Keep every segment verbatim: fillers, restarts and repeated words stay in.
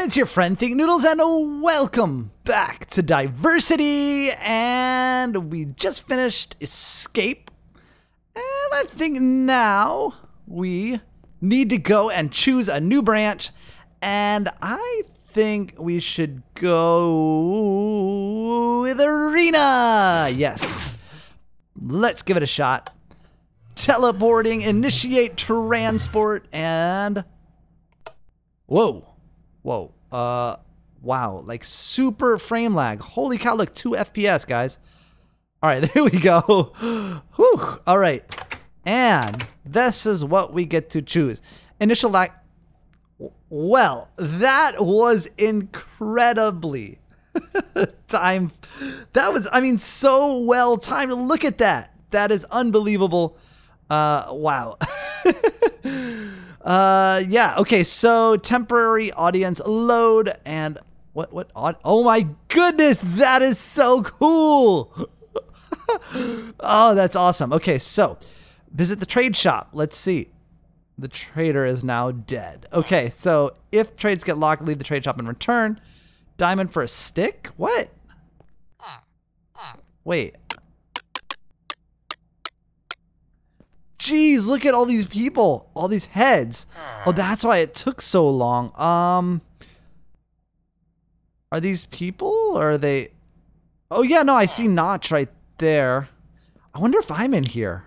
it's your friend Think Noodles, and welcome back to Diversity. And we just finished Escape, and I think now we need to go and choose a new branch. And I think we should go with Arena. Yes, let's give it a shot. Teleporting, initiate transport, and whoa. Whoa, uh, wow, like super frame lag. Holy cow, look, two F P S, guys. All right, there we go. Whew, all right. And this is what we get to choose. Initial lag. Well, that was incredibly time. That was, I mean, so well timed. Look at that. That is unbelievable. Uh, wow. Uh, yeah, okay, so temporary audience load and what, what, oh my goodness, that is so cool. Oh, that's awesome. Okay, so visit the trade shop. Let's see. The trader is now dead. Okay, so if trades get locked, leave the trade shop and return. Diamond for a stick? What? Wait. Jeez, look at all these people, all these heads. Oh, that's why it took so long. Um, are these people or are they? Oh yeah, no, I see Notch right there. I wonder if I'm in here.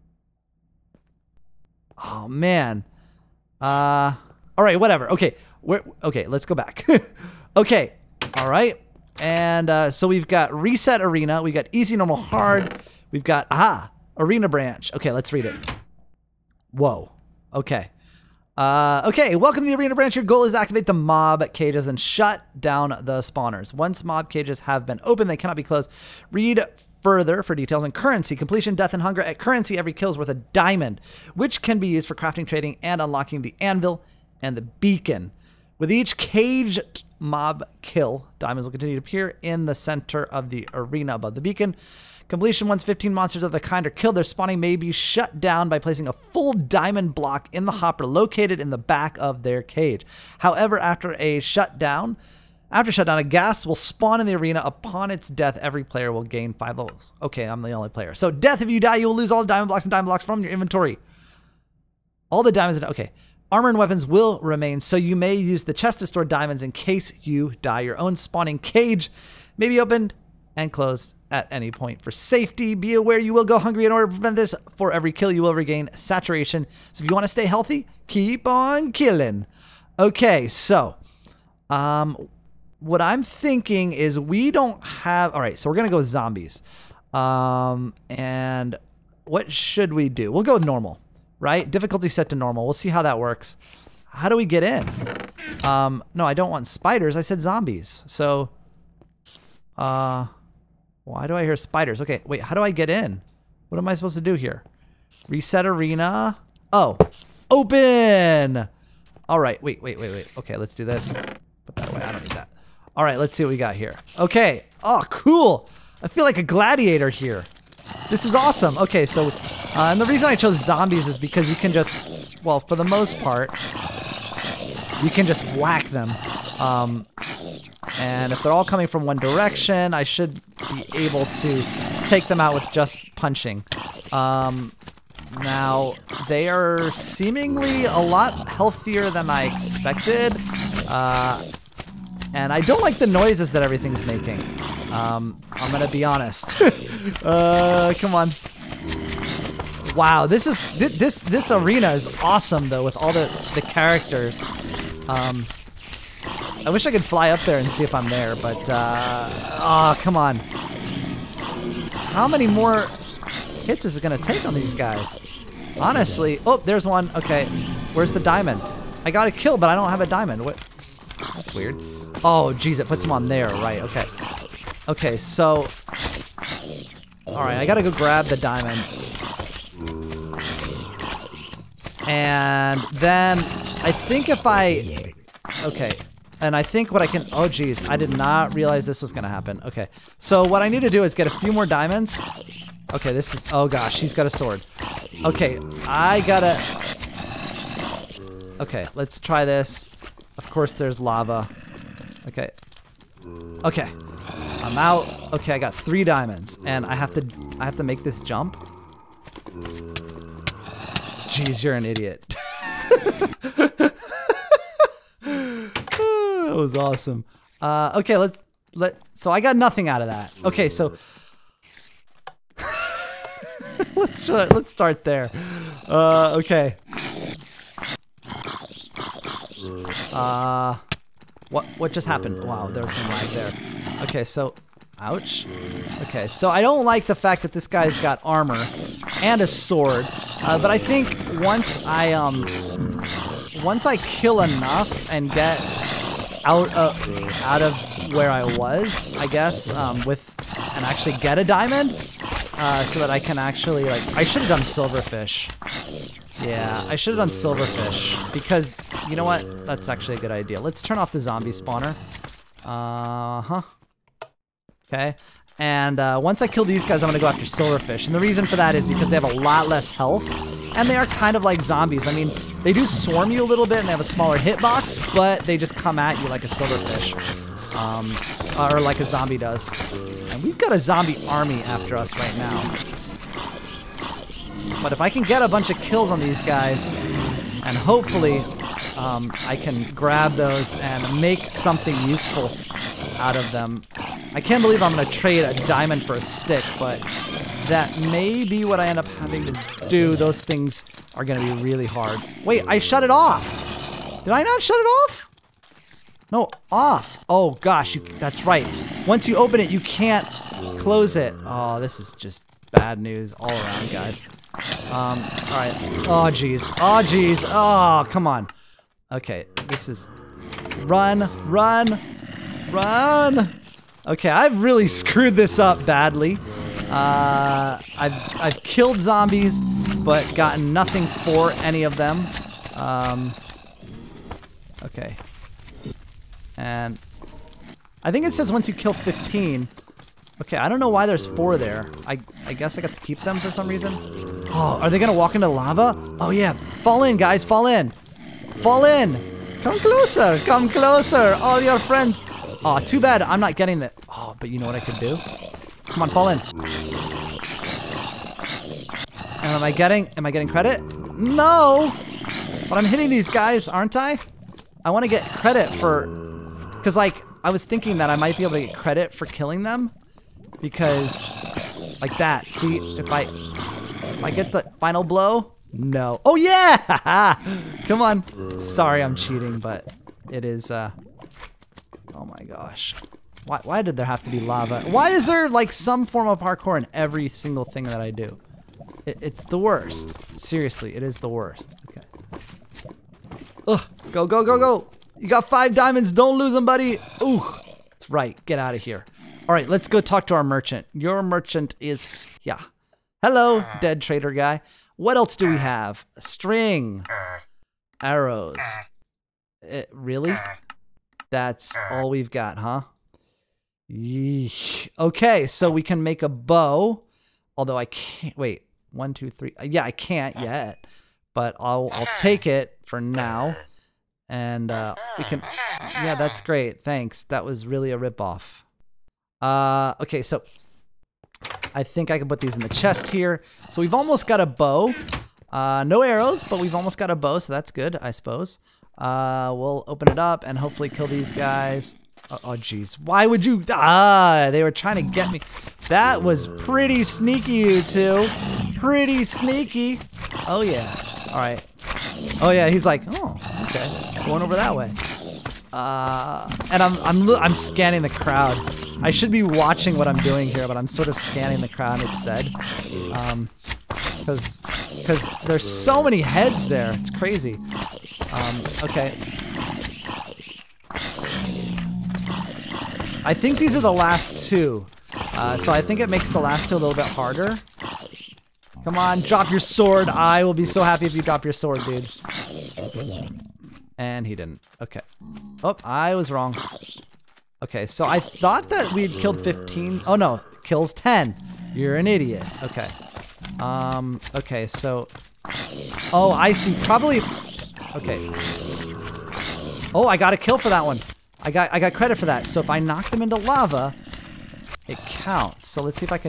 Oh man. Uh, all right, whatever. Okay, we're okay. Let's go back. Okay, all right. And uh, so we've got reset arena. We got easy, normal, hard. We've got aha. Arena branch. Okay, let's read it. Whoa. Okay. Uh, okay, welcome to the Arena branch. Your goal is to activate the mob cages and shut down the spawners. Once mob cages have been opened, they cannot be closed. Read further for details on currency. Completion, death, and hunger. At currency, every kill is worth a diamond, which can be used for crafting, trading, and unlocking the anvil and the beacon. With each caged mob kill, diamonds will continue to appear in the center of the arena above the beacon. Completion, once fifteen monsters of the kind are killed, their spawning may be shut down by placing a full diamond block in the hopper located in the back of their cage. However, after a shutdown, after shutdown, a ghast will spawn in the arena. Upon its death, every player will gain five levels. Okay, I'm the only player. So death, if you die, you will lose all the diamond blocks and diamond blocks from your inventory. All the diamonds, okay. Armor and weapons will remain, so you may use the chest to store diamonds in case you die. Your own spawning cage may be opened and closed at any point for safety. Be aware you will go hungry. In order to prevent this, for every kill you will regain saturation. So if you want to stay healthy, keep on killing. Okay, so um, what I'm thinking is we don't have... All right, so we're going to go with zombies. Um, and what should we do? We'll go with normal, right? Difficulty set to normal. We'll see how that works. How do we get in? Um, no, I don't want spiders. I said zombies. So... Uh... Why do I hear spiders? Okay, wait, how do I get in? What am I supposed to do here? Reset arena. Oh, open. All right, wait, wait, wait, wait. Okay, let's do this. Put that away, I don't need that. All right, let's see what we got here. Okay, oh, cool. I feel like a gladiator here. This is awesome. Okay, so, uh, and the reason I chose zombies is because you can just, well, for the most part, you can just whack them. Um, and if they're all coming from one direction, I should be able to take them out with just punching. Um, now, they are seemingly a lot healthier than I expected. Uh, and I don't like the noises that everything's making. Um, I'm gonna be honest. uh, come on. Wow, this is this this arena is awesome though, with all the the characters. Um, I wish I could fly up there and see if I'm there, but uh, oh, come on. How many more hits is it gonna take on these guys? Honestly, oh, there's one. Okay, where's the diamond? I got a kill, but I don't have a diamond. What? That's weird. Oh, geez, it puts him on there, right? Okay. Okay, so, all right, I gotta go grab the diamond. And then I think if I, okay. And I think what I can, oh geez, I did not realize this was gonna happen. Okay, so what I need to do is get a few more diamonds. Okay, this is, oh gosh, he's got a sword. Okay, I gotta, okay, let's try this. Of course there's lava. Okay. Okay. I'm out. Okay, I got three diamonds, and I have to I have to make this jump. Jeez, you're an idiot. That was awesome. Uh, okay, let's let. So I got nothing out of that. Okay, so let's let's start there. Uh, okay. Uh, what what just happened? Wow, there was some lag there. Okay, so, ouch. Okay, so I don't like the fact that this guy's got armor and a sword, uh, but I think once I um once I kill enough and get out of out of where I was, I guess, um, with and actually get a diamond, uh, so that I can actually like I should have done silverfish. Yeah, I should have done silverfish because you know what? That's actually a good idea. Let's turn off the zombie spawner. Uh huh. Okay, and uh, once I kill these guys, I'm gonna go after silverfish, and the reason for that is because they have a lot less health, and they are kind of like zombies. I mean, they do swarm you a little bit, and they have a smaller hitbox, but they just come at you like a silverfish, um, or like a zombie does. And we've got a zombie army after us right now. But if I can get a bunch of kills on these guys, and hopefully um, I can grab those and make something useful out of them. I can't believe I'm going to trade a diamond for a stick, but that may be what I end up having to do. Those things are going to be really hard. Wait, I shut it off. Did I not shut it off? No, off. Oh, gosh, you, that's right. Once you open it, you can't close it. Oh, this is just bad news all around, guys. Um, all right. Oh, jeez. Oh, jeez. Oh, come on. Okay, this is... Run, run, run. Okay, I've really screwed this up badly. Uh, I've, I've killed zombies, but gotten nothing for any of them. Um, okay. And I think it says once you kill fifteen. Okay, I don't know why there's four there. I, I guess I got to keep them for some reason. Oh, are they going to walk into lava? Oh, yeah. Fall in, guys. Fall in. Fall in. Come closer. Come closer. All your friends. Oh, too bad I'm not getting the... Oh, but you know what I could do? Come on, fall in. And am I getting... Am I getting credit? No! But I'm hitting these guys, aren't I? I want to get credit for... Because, like, I was thinking that I might be able to get credit for killing them. Because... Like that. See? If I... If I get the final blow... No. Oh, yeah! Come on. Sorry I'm cheating, but it is... Uh, oh my gosh. Why, why did there have to be lava? Why is there like some form of parkour in every single thing that I do? It, it's the worst. Seriously, it is the worst. Okay. Ugh. Go, go, go, go. You got five diamonds. Don't lose them, buddy. Ooh. That's right. Get out of here. All right, let's go talk to our merchant. Your merchant is... Yeah. Hello, dead trader guy. What else do we have? A string. Arrows. It, really? That's all we've got, huh? Yeesh. Okay, so we can make a bow. Although I can't... Wait. One, two, three. Yeah, I can't yet. But I'll, I'll take it for now. And uh, we can... Yeah, that's great. Thanks. That was really a ripoff. Uh, okay, so... I think I can put these in the chest here. So we've almost got a bow. Uh, no arrows, but we've almost got a bow, so that's good, I suppose. Uh, we'll open it up and hopefully kill these guys. Oh, oh, jeez. Why would you... Ah, they were trying to get me. That was pretty sneaky, you two. Pretty sneaky. Oh, yeah. All right. Oh, yeah, he's like, oh, okay. Going over that way. Uh, and I'm, I'm, I'm scanning the crowd. I should be watching what I'm doing here, but I'm sort of scanning the crowd instead. Um, because, because there's so many heads there. It's crazy. Um, okay. I think these are the last two. Uh, so I think it makes the last two a little bit harder. Come on, drop your sword. I will be so happy if you drop your sword, dude. And he didn't. Okay. Oh, I was wrong. Okay, so I thought that we had killed fifteen. Oh, no. Kills ten. You're an idiot. Okay. Um, okay, so... Oh, I see. Probably... Okay. Oh, I got a kill for that one. I got I got credit for that. So if I knock them into lava, it counts. So let's see if I can.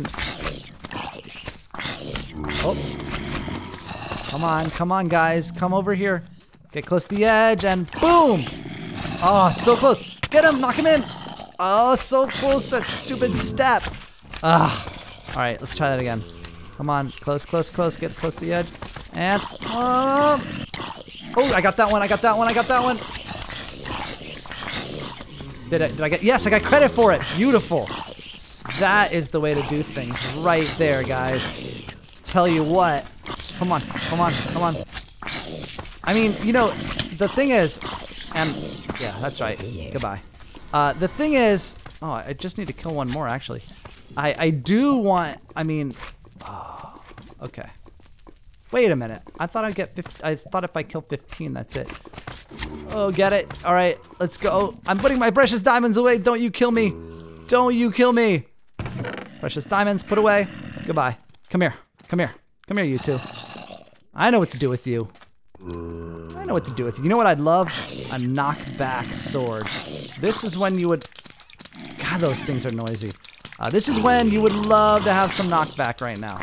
Oh. Come on, come on, guys. Come over here. Get close to the edge and boom. Oh, so close. Get him, knock him in. Oh, so close, that stupid step. Ah. All right, let's try that again. Come on, close, close, close. Get close to the edge. And, um, oh, I got that one, I got that one, I got that one. Did I, did I get, yes, I got credit for it. Beautiful. That is the way to do things right there, guys. Tell you what. Come on, come on, come on. I mean, you know, the thing is, and yeah, that's right. Goodbye. Uh, the thing is, oh, I just need to kill one more, actually. I, I do want, I mean, oh, okay. Wait a minute. I thought I'd get fifteen. I thought if I kill fifteen, that's it. Oh, get it. All right, let's go. I'm putting my precious diamonds away. Don't you kill me. Don't you kill me. Precious diamonds, put away. Goodbye. Come here. Come here. Come here, you two. I know what to do with you. I know what to do with you. You know what I'd love? A knockback sword. This is when you would... God, those things are noisy. Uh, this is when you would love to have some knockback right now.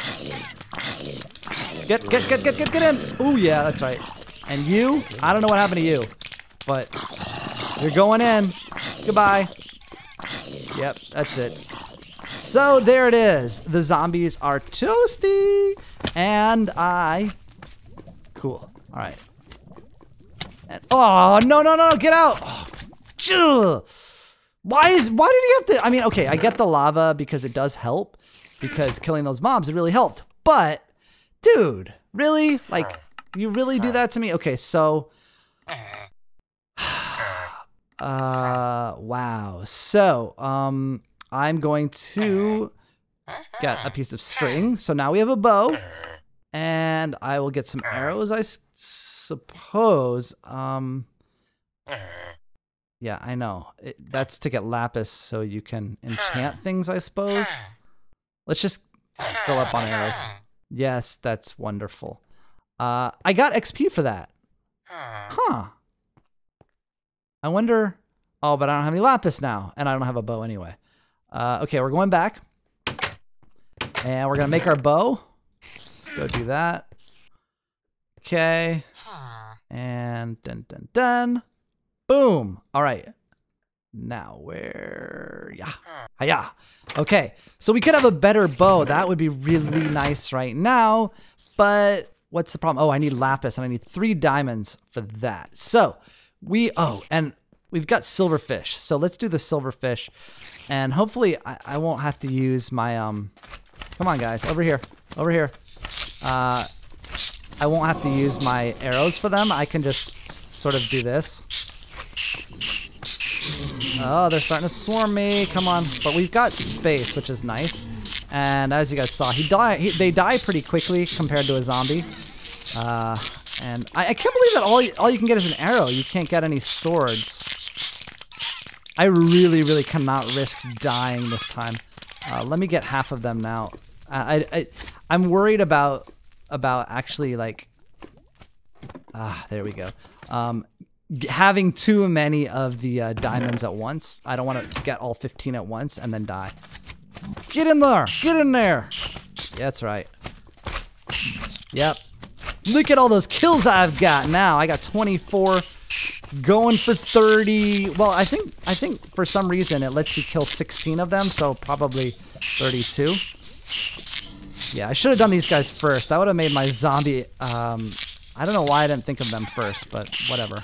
Get, get, get, get, get, get in. Oh, yeah, that's right. And you, I don't know what happened to you, but you're going in. Goodbye. Yep, that's it. So there it is. The zombies are toasty. And I... Cool. All right. And, oh, no, no, no, get out. Oh, why is, why did he have to, I mean, okay, I get the lava because it does help. Because killing those mobs, it really helped. But, dude, really? Like, you really do that to me? Okay, so... Uh, wow. So, um, I'm going to get a piece of string. So now we have a bow. And I will get some arrows, I s suppose. Um, yeah, I know. It, that's to get lapis so you can enchant things, I suppose. Let's just fill up on arrows. Yes, that's wonderful. Uh, I got X P for that. Huh. I wonder... Oh, but I don't have any lapis now. And I don't have a bow anyway. Uh, okay, we're going back. And we're going to make our bow. Go do that. Okay. And dun dun dun. Boom. All right. Now where? Yeah. Hiya. Okay. So we could have a better bow. That would be really nice right now. But what's the problem? Oh, I need lapis and I need three diamonds for that. So we, oh, and we've got silverfish. So let's do the silverfish. And hopefully I, I won't have to use my, um, come on guys, over here, over here. Uh, I won't have to use my arrows for them. I can just sort of do this. Oh, they're starting to swarm me. Come on. But we've got space, which is nice. And as you guys saw, he die. He, they die pretty quickly compared to a zombie. Uh, and I, I can't believe that all, all you can get is an arrow. You can't get any swords. I really, really cannot risk dying this time. Uh, let me get half of them now. I, I, I'm worried about about actually like ah there we go um having too many of the uh, diamonds at once. I don't want to get all fifteen at once and then die. Get in there, get in there. Yeah, that's right. Yep, look at all those kills I've got now. I got twenty-four, going for thirty. Well, I think I think for some reason it lets you kill sixteen of them, so probably thirty-two. Yeah, I should have done these guys first. That would have made my zombie, um, I don't know why I didn't think of them first, but whatever.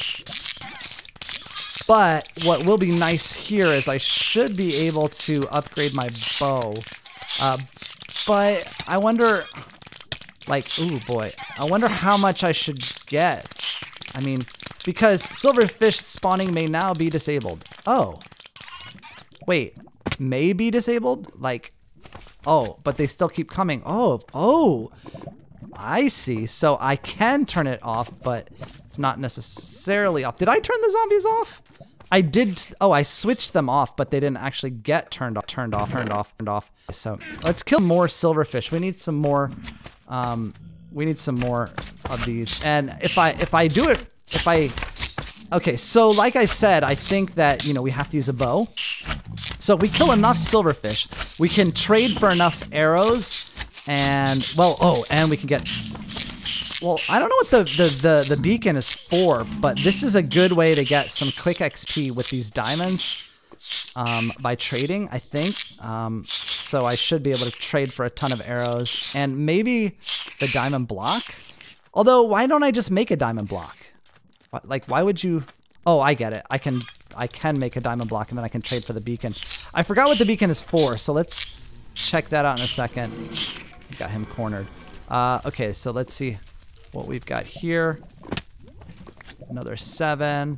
But what will be nice here is I should be able to upgrade my bow. Uh, but I wonder, like, ooh boy, I wonder how much I should get. I mean, because silverfish spawning may now be disabled. Oh, wait, may be disabled? Like, oh, but they still keep coming. Oh, oh, I see. So I can turn it off, but it's not necessarily off. Did I turn the zombies off? I did. Oh, I switched them off, but they didn't actually get turned off, turned off, turned off, turned off. So let's kill more silverfish. We need some more. Um, we need some more of these. And if I if I do it, if I Okay, so like I said, I think that, you know, we have to use a bow. So if we kill enough silverfish, we can trade for enough arrows and, well, oh, and we can get, well, I don't know what the, the, the, the beacon is for, but this is a good way to get some quick X P with these diamonds um, by trading, I think. Um, so I should be able to trade for a ton of arrows and maybe the diamond block. Although, why don't I just make a diamond block? Like, why would you? Oh, I get it. I can, I can make a diamond block and then I can trade for the beacon. I forgot what the beacon is for, so let's check that out in a second. Got him cornered. Uh, okay, so let's see what we've got here. Another seven.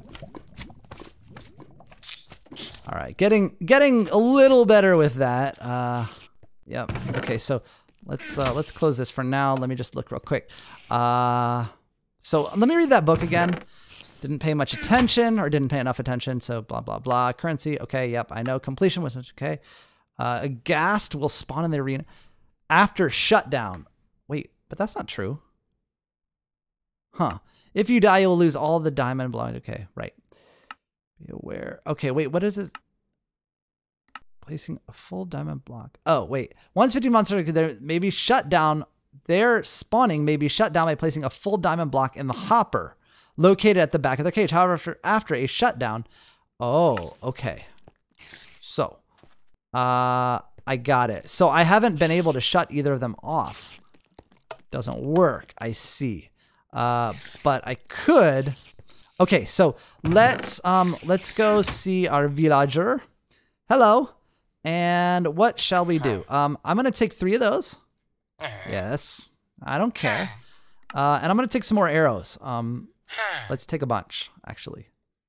All right, getting getting a little better with that. Uh, yep. Okay, so let's uh, let's close this for now. Let me just look real quick. Uh, so let me read that book again. Didn't pay much attention or didn't pay enough attention. So blah blah blah. Currency. Okay. Yep. I know. Completion was okay. Uh, a ghast will spawn in the arena after shutdown. Wait, but that's not true. Huh. If you die, you'll lose all the diamond block. Okay, right. Be aware. Okay, wait, what is it? Placing a full diamond block. Oh, wait. Once fifty monsters there may be shut down, their spawning may be shut down by placing a full diamond block in the hopper located at the back of their cage. However, after, after a shutdown, oh, okay. So, uh, I got it. So I haven't been able to shut either of them off. Doesn't work. I see. Uh, but I could. Okay, so let's um let's go see our villager. Hello. And what shall we do? Um, I'm gonna take three of those. Yes. I don't care. Uh, and I'm gonna take some more arrows. Um, let's take a bunch, actually.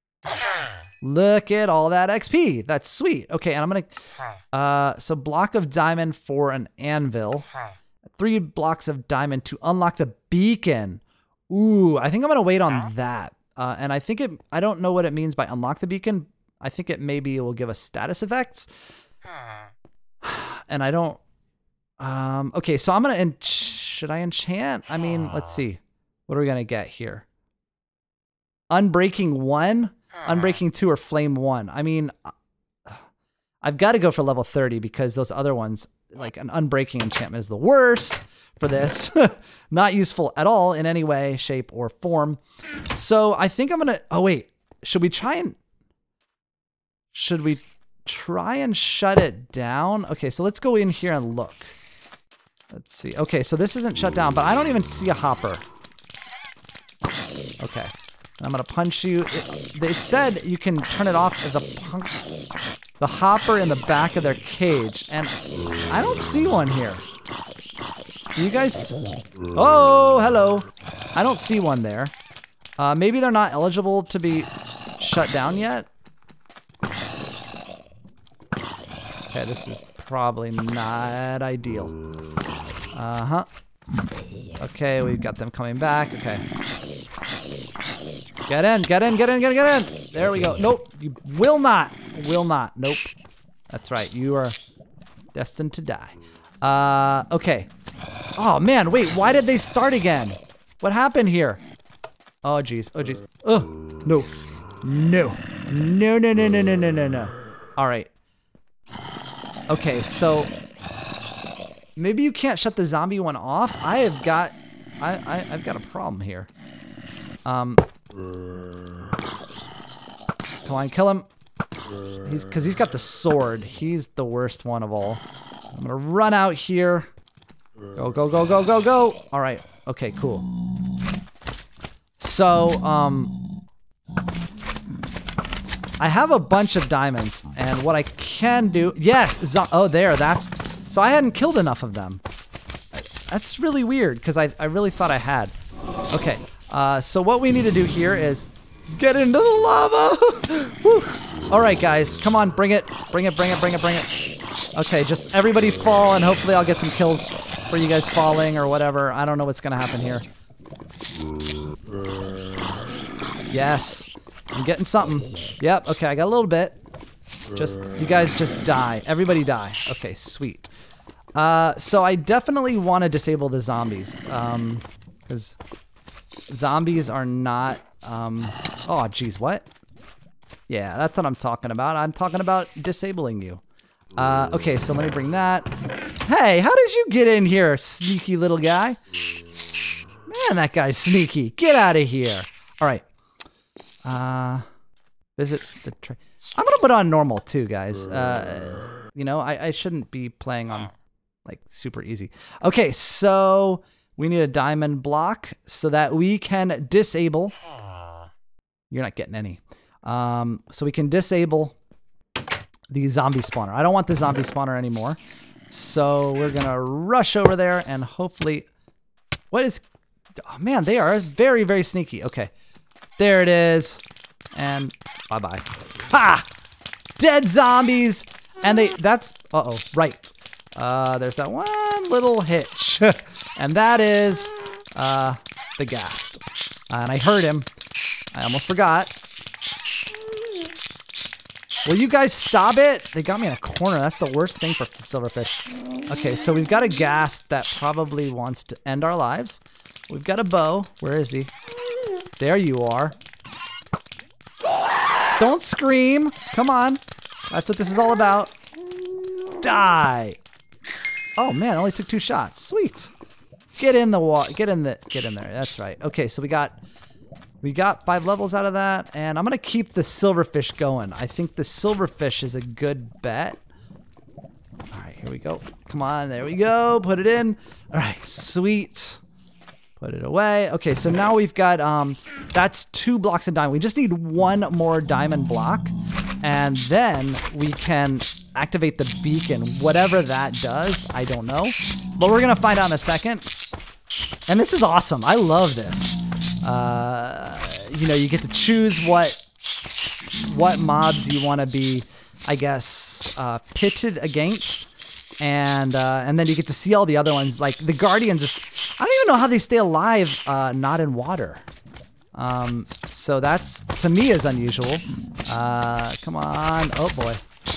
Look at all that X P. That's sweet. Okay, and I'm gonna uh so block of diamond for an anvil. Three blocks of diamond to unlock the beacon. Ooh, I think I'm gonna wait on that. Uh, and I think it, I don't know what it means by unlock the beacon. I think it maybe will give us status effects. And I don't, um, okay, so I'm gonna, en should I enchant? I mean, let's see. What are we gonna get here? Unbreaking one, Unbreaking two, or Flame one. I mean, I've got to go for level thirty because those other ones, like an Unbreaking enchantment is the worst for this. Not useful at all in any way, shape, or form. So I think I'm gonna, oh wait, should we try and, should we try and shut it down? Okay, so let's go in here and look. Let's see. Okay, so this isn't shut down, but I don't even see a hopper. Okay, I'm gonna punch you. It, it said you can turn it off if the punk, the hopper in the back of their cage, and I don't see one here. Do you guys? Oh, hello. I don't see one there. Uh, maybe they're not eligible to be shut down yet. Okay, this is probably not ideal. Uh-huh. Okay, we've got them coming back. Okay. Get in, get in, get in, get in, get in. There we go. Nope, you will not. Will not. Nope. That's right. You are destined to die. Uh, okay. Oh, man, wait. Why did they start again? What happened here? Oh, jeez. Oh, jeez. Oh, no. No. No, no, no, no, no, no, no, no. All right. Okay, so maybe you can't shut the zombie one off. I have got, I, I, I've got a problem here. Um, come on, kill him. He's, cause he's got the sword. He's the worst one of all. I'm gonna run out here. Go, go, go, go, go, go. All right. Okay, cool. So, um, I have a bunch of diamonds, and what I can do, yes, zo oh, there, that's, so I hadn't killed enough of them. That's really weird, because I, I really thought I had. Okay, uh, so what we need to do here is get into the lava. Woo. All right, guys, come on, bring it, bring it, bring it, bring it, bring it. Okay, just everybody fall, and hopefully I'll get some kills for you guys falling or whatever. I don't know what's gonna happen here. Yes. I'm getting something. Yep, okay, I got a little bit. Just, you guys just die. Everybody die. Okay, sweet. Uh, so I definitely want to disable the zombies. Um, because zombies are not, Um, oh, geez, what? Yeah, that's what I'm talking about. I'm talking about disabling you. Uh, okay, so let me bring that. Hey, how did you get in here, sneaky little guy? Man, that guy's sneaky. Get out of here. All right. Uh, visit the train. I'm gonna put on normal too, guys. Uh, you know, I, I shouldn't be playing on like super easy. Okay, so we need a diamond block so that we can disable. You're not getting any. Um, so we can disable the zombie spawner. I don't want the zombie spawner anymore. So we're gonna rush over there and hopefully, what is, oh man, they are very, very sneaky. Okay, there it is. And bye-bye. Ha! Dead zombies! And they, that's, uh-oh, right. Uh, there's that one little hitch. And that is, uh, the ghast. And I heard him. I almost forgot. Will you guys stop it? They got me in a corner. That's the worst thing for silverfish. Okay, so we've got a ghast that probably wants to end our lives. We've got a bow. Where is he? There you are. Don't scream. Come on. That's what this is all about. Die. Oh man, only took two shots. Sweet. Get in the water. Get in the. Get in there. That's right. Okay, so we got we got five levels out of that, and I'm gonna keep the silverfish going. I think the silverfish is a good bet. All right, here we go. Come on, there we go. Put it in. All right, sweet. Put it away. Okay, so now we've got, um, that's two blocks of diamond. We just need one more diamond block, and then we can activate the beacon. Whatever that does, I don't know. But we're gonna find out in a second. And this is awesome. I love this. Uh, you know, you get to choose what, what mobs you want to be, I guess, uh, pitted against. And uh, and then you get to see all the other ones. Like the Guardians, just, I don't even know how they stay alive uh, not in water. Um, so that's, to me, is unusual. Uh, come on. Oh, boy.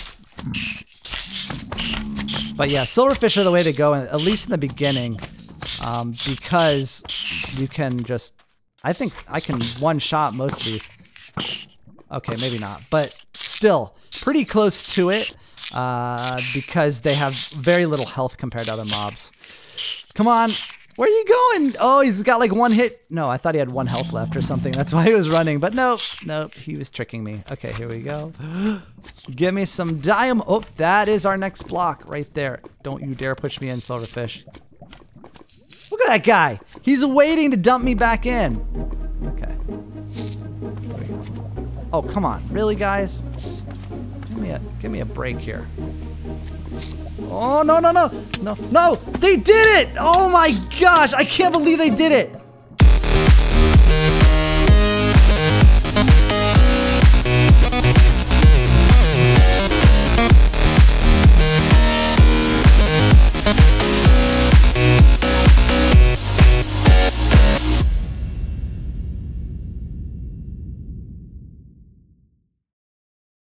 But yeah, silverfish are the way to go, at least in the beginning. Um, because you can just, I think I can one-shot most of these. Okay, maybe not. But still, pretty close to it. Uh, because they have very little health compared to other mobs. Come on, where are you going? Oh, he's got like one hit. No, I thought he had one health left or something. That's why he was running, but nope, nope, he was tricking me. Okay, here we go. Give me some diamond. Oh, that is our next block right there. Don't you dare push me in, silverfish. Look at that guy. He's waiting to dump me back in. Okay. Oh, come on. Really, guys? Give me a, give me a break here. Oh, no, no, no. No, no. They did it. Oh, my gosh. I can't believe they did it.